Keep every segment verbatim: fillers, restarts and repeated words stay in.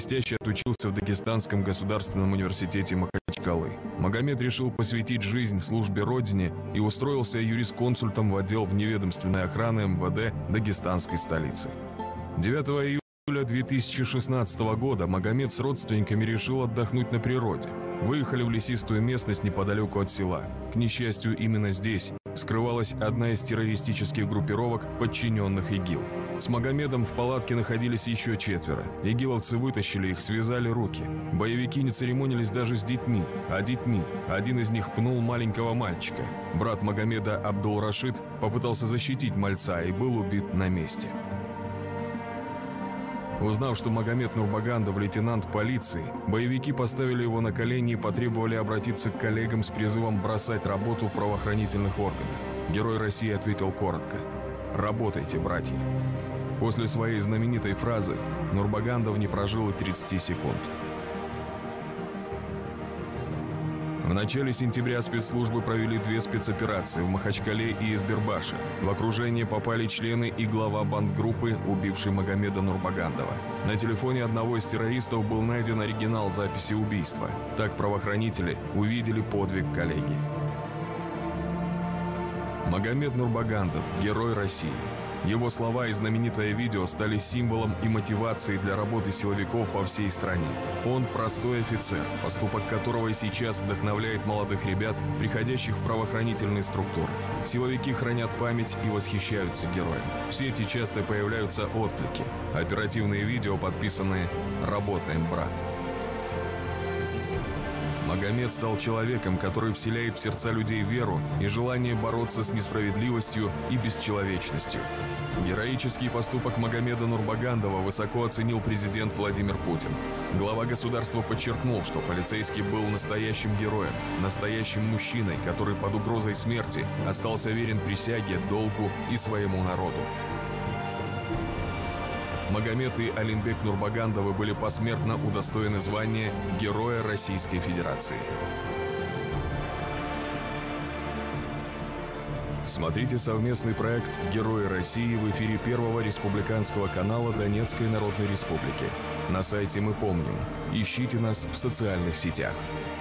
блестяще отучился в Дагестанском государственном университете Махачкалы. Магомед решил посвятить жизнь службе Родине и устроился юрисконсультом в отдел вневедомственной охраны эм вэ дэ дагестанской столицы. девятого июля две тысячи шестнадцатого года Магомед с родственниками решил отдохнуть на природе. Выехали в лесистую местность неподалеку от села. К несчастью, именно здесь скрывалась одна из террористических группировок, подчиненных ИГИЛ. С Магомедом в палатке находились еще четверо. Игиловцы вытащили их, связали руки. Боевики не церемонились даже с детьми. А детьми один из них пнул маленького мальчика. Брат Магомеда Абдул-Рашид попытался защитить мальца и был убит на месте. Узнав, что Магомед Нурбагандов лейтенант полиции, боевики поставили его на колени и потребовали обратиться к коллегам с призывом бросать работу в правоохранительных органах. Герой России ответил коротко: «Работайте, братья». После своей знаменитой фразы Нурбагандов не прожил и тридцати секунд. В начале сентября спецслужбы провели две спецоперации в Махачкале и Избербаше. В окружение попали члены и глава бандгруппы, убившей Магомеда Нурбагандова. На телефоне одного из террористов был найден оригинал записи убийства. Так правоохранители увидели подвиг коллеги. Магомед Нурбагандов – герой России. Его слова и знаменитое видео стали символом и мотивацией для работы силовиков по всей стране. Он простой офицер, поступок которого и сейчас вдохновляет молодых ребят, приходящих в правоохранительные структуры. Силовики хранят память и восхищаются героем. В сети часто появляются отклики. Оперативные видео подписаны «Работаем, брат». Магомед стал человеком, который вселяет в сердца людей веру и желание бороться с несправедливостью и бесчеловечностью. Героический поступок Магомеда Нурбагандова высоко оценил президент Владимир Путин. Глава государства подчеркнул, что полицейский был настоящим героем, настоящим мужчиной, который под угрозой смерти остался верен присяге, долгу и своему народу. Магомед и Алимбек Нурбагандовы были посмертно удостоены звания Героя Российской Федерации. Смотрите совместный проект «Герои России» в эфире Первого республиканского канала Донецкой Народной Республики. На сайте «Мы помним». Ищите нас в социальных сетях.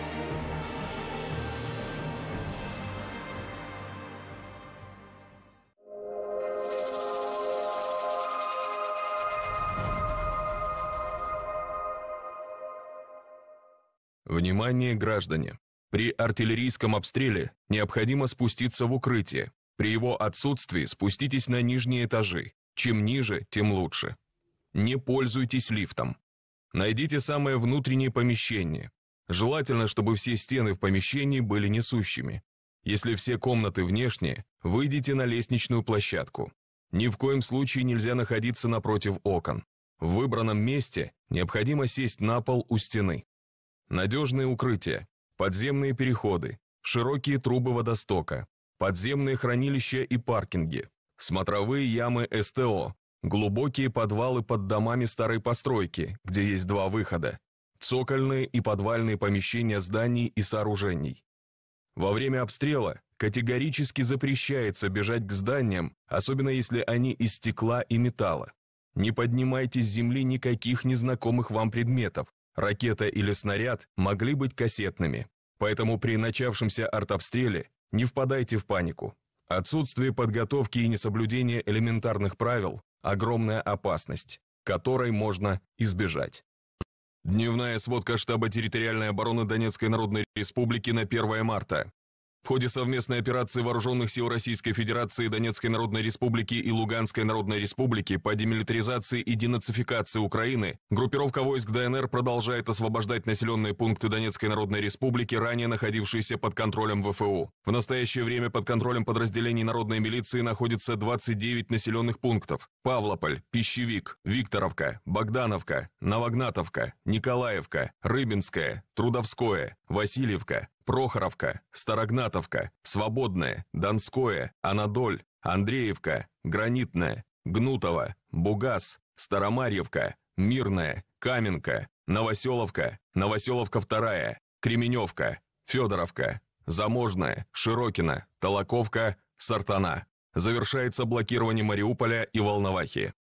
Внимание, граждане! При артиллерийском обстреле необходимо спуститься в укрытие. При его отсутствии спуститесь на нижние этажи. Чем ниже, тем лучше. Не пользуйтесь лифтом. Найдите самое внутреннее помещение. Желательно, чтобы все стены в помещении были несущими. Если все комнаты внешние, выйдите на лестничную площадку. Ни в коем случае нельзя находиться напротив окон. В выбранном месте необходимо сесть на пол у стены. Надежные укрытия, подземные переходы, широкие трубы водостока, подземные хранилища и паркинги, смотровые ямы эс тэ о, глубокие подвалы под домами старой постройки, где есть два выхода, цокольные и подвальные помещения зданий и сооружений. Во время обстрела категорически запрещается бежать к зданиям, особенно если они из стекла и металла. Не поднимайте с земли никаких незнакомых вам предметов. Ракета или снаряд могли быть кассетными, поэтому при начавшемся артобстреле не впадайте в панику. Отсутствие подготовки и несоблюдение элементарных правил – огромная опасность, которой можно избежать. Дневная сводка штаба территориальной обороны Донецкой Народной Республики на первое марта. В ходе совместной операции Вооруженных сил Российской Федерации, Донецкой Народной Республики и Луганской Народной Республики по демилитаризации и денацификации Украины группировка войск дэ эн эр продолжает освобождать населенные пункты Донецкой Народной Республики, ранее находившиеся под контролем вэ эф у. В настоящее время под контролем подразделений народной милиции находится двадцать девять населенных пунктов: Павлополь, Пищевик, Викторовка, Богдановка, Новогнатовка, Николаевка, Рыбинская, Трудовское, Васильевка, Прохоровка, Старогнатовка, Свободное, Донское, Анадоль, Андреевка, Гранитная, Гнутово, Бугас, Старомарьевка, Мирная, Каменка, Новоселовка, Новоселовка вторая, Кременевка, Федоровка, Заможная, Широкино, Толоковка, Сартана. Завершается блокирование Мариуполя и Волновахи.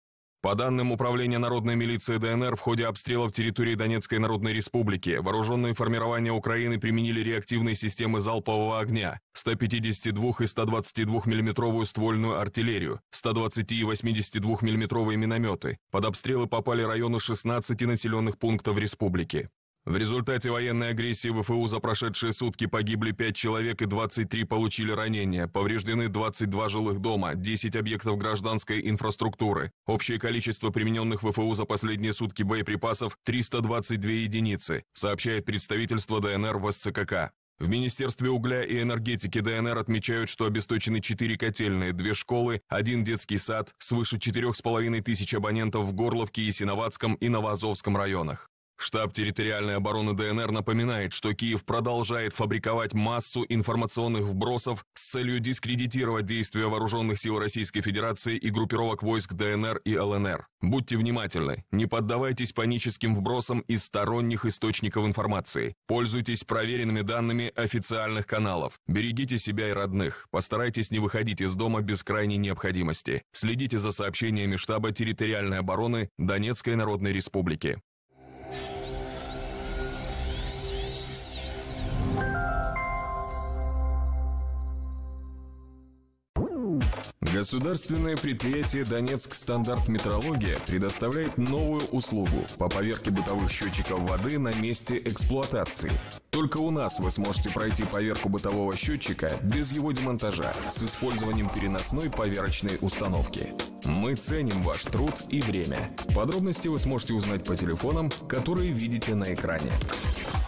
По данным Управления народной милиции ДНР, в ходе обстрелов территории Донецкой Народной Республики вооруженные формирования Украины применили реактивные системы залпового огня, сто пятьдесят два и сто двадцать два миллиметровую ствольную артиллерию, сто двадцать и восемьдесят два миллиметровые минометы. Под обстрелы попали районы шестнадцати населенных пунктов республики. В результате военной агрессии ВФУ за прошедшие сутки погибли пять человек и двадцать три получили ранения, повреждены двадцать два жилых дома, десять объектов гражданской инфраструктуры. Общее количество примененных ВФУ за последние сутки боеприпасов – триста двадцать две единицы, сообщает представительство ДНР в СЦКК. В Министерстве угля и энергетики ДНР отмечают, что обесточены четыре котельные, две школы, один детский сад, свыше четырёх с половиной тысяч абонентов в Горловке, Ясиноватском и Новоазовском районах. Штаб территориальной обороны ДНР напоминает, что Киев продолжает фабриковать массу информационных вбросов с целью дискредитировать действия вооруженных сил Российской Федерации и группировок войск ДНР и ЛНР. Будьте внимательны, не поддавайтесь паническим вбросам из сторонних источников информации. Пользуйтесь проверенными данными официальных каналов. Берегите себя и родных. Постарайтесь не выходить из дома без крайней необходимости. Следите за сообщениями штаба территориальной обороны Донецкой Народной Республики. Государственное предприятие «Донецк Стандарт Метрология» предоставляет новую услугу по поверке бытовых счетчиков воды на месте эксплуатации. Только у нас вы сможете пройти поверку бытового счетчика без его демонтажа с использованием переносной поверочной установки. Мы ценим ваш труд и время. Подробности вы сможете узнать по телефонам, которые видите на экране.